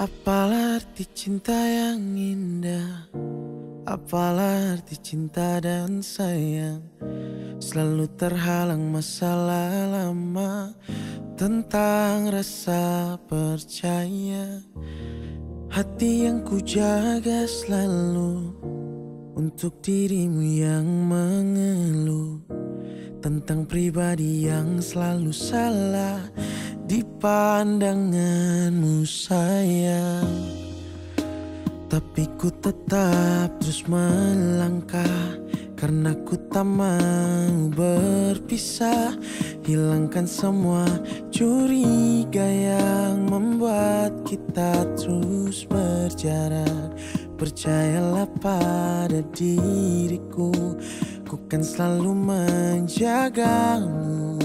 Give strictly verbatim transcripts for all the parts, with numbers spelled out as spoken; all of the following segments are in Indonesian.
Apalah arti cinta yang indah, apalah arti cinta dan sayang. Selalu terhalang masalah lama tentang rasa percaya. Hati yang ku jaga selalu untuk dirimu yang mengeluh tentang pribadi yang selalu salah di pandanganmu sayang. Tapi ku tetap terus melangkah karena ku tak mau berpisah. Hilangkan semua curiga yang membuat kita terus berjarak. Percayalah pada diriku, ku kan selalu menjagamu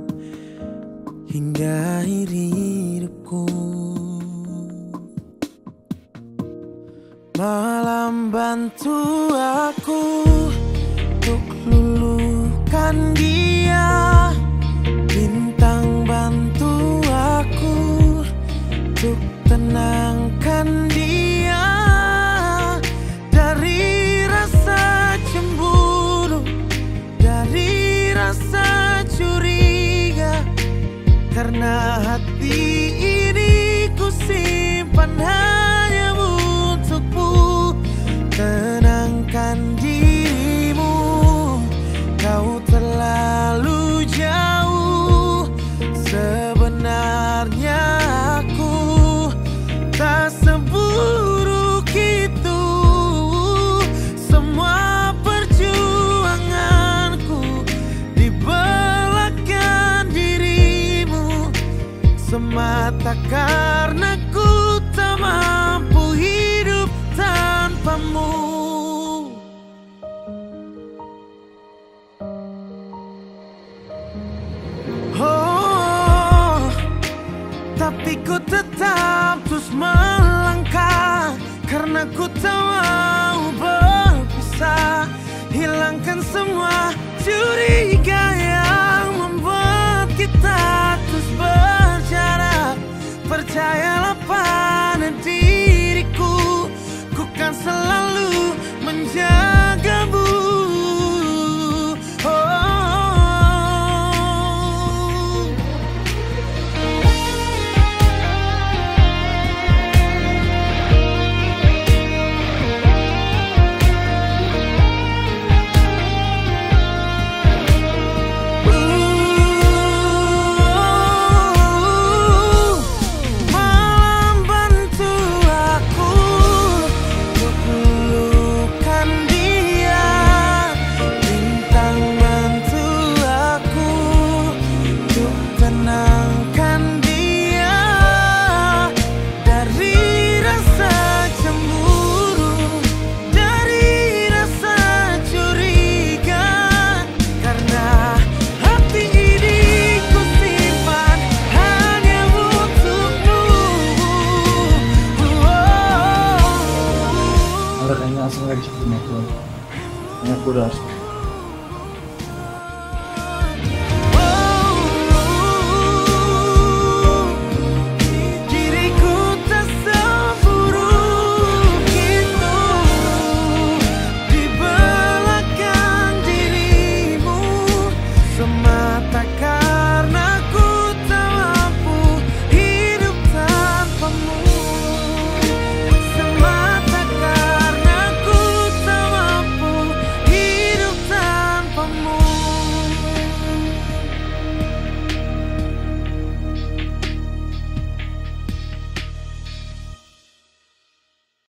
hingga akhir hidupku. Malam bantu aku untuk luluhkan dia, bintang bantu aku untuk tenangkan dia dari rasa cemburu, dari rasa curiga. Karena hati ini ku simpan hanya untukmu. Tenangkan dirimu, kau terlalu jauh. Sebenarnya aku tak seburuk itu. Semua perjuanganku di belakang dirimu, semata karena ku tak mampu hidup tanpamu. Oh, tapi ku tetap terus melangkah karena ku tak mau berpisah. Hilangkan semua curiga yang membuat kita terus berjarak. Percayalah pada diriku, ku kan selalu menjagamu. Kayaknya langsung gak bisa punya aku. Kayaknya aku udah harus